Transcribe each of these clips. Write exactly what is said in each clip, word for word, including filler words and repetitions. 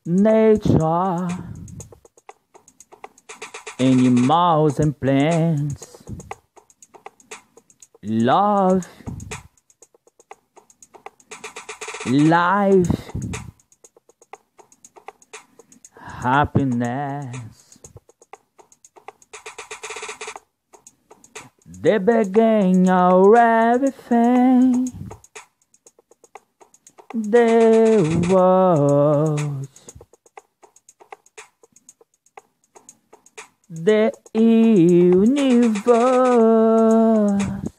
nature, animals and plants, love, life, happiness. The beginning of everything, the world, the universe,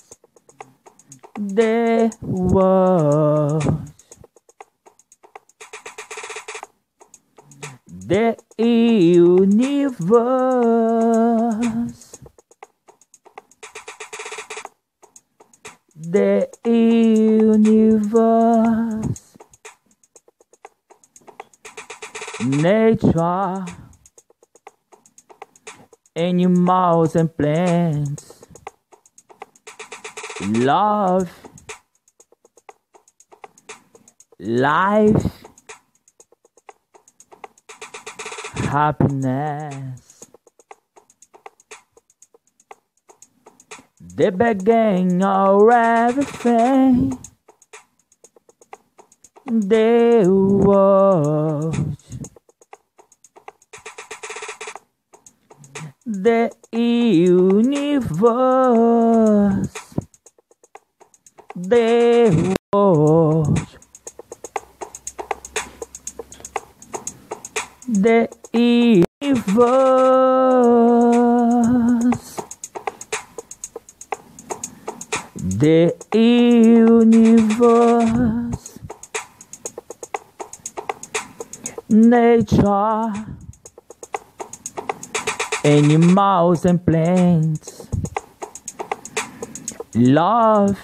the world, the universe, the universe, nature, animals and plants, love, life, happiness. The beginning of everything, the world, the universe, the world, the universe, the universe, nature, animals and plants, love,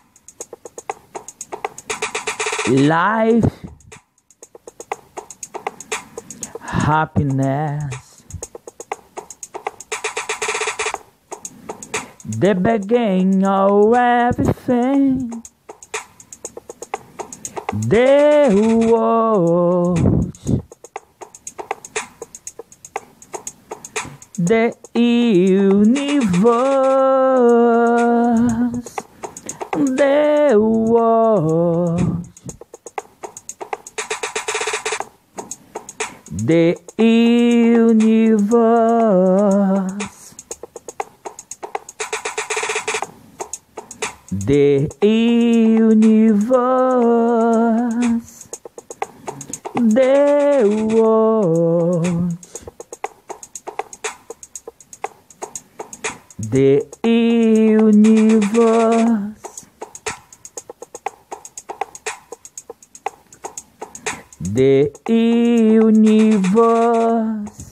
life, happiness. The beginning of everything, the world, the universe, the world, the universe, the universe, the world, the universe, the universe,